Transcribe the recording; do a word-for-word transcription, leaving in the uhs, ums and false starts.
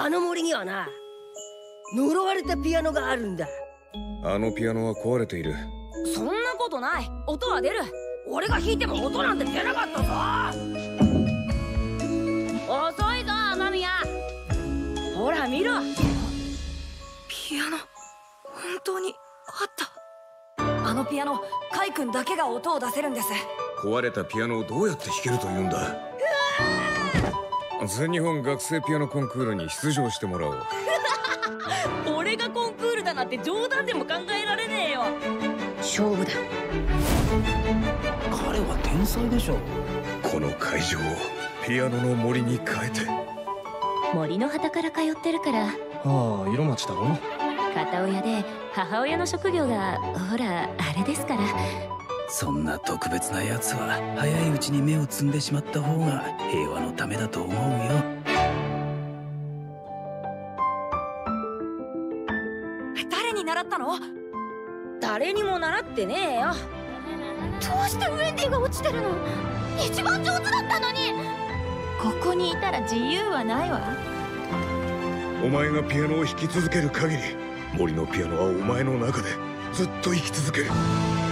あの森にはな、呪われたピアノがあるんだ。 あのピアノは壊れている。 そんなことない。音は出る。 俺が弾いても音なんて出なかったぞ。 遅いぞ雨宮。ほら見ろ。 ピアノ本当にあった。あのピアノカイ君だけが音を出せるんです。 壊れたピアノをどうやって弾けるというんだ。全日本学生ピアノコンクールに出場してもらおう。 俺がコンクールだなんて冗談でも考えられねえよ。 勝負だ。 彼は天才でしょ。 この会場をピアノの森に変えて。 森の旗から通ってるから。 ああ、色町だろ。 片親で母親の職業がほらあれですから。 そんな特別なやつは早いうちに芽を摘んでしまった方が平和のためだと思うよ。 誰に習ったの？ 誰にも習ってねえよ。 どうしてウェンディが落ちてるの？一番上手だったのに。ここにいたら自由はないわ。 お前がピアノを弾き続ける限り、森のピアノはお前の中でずっと生き続ける。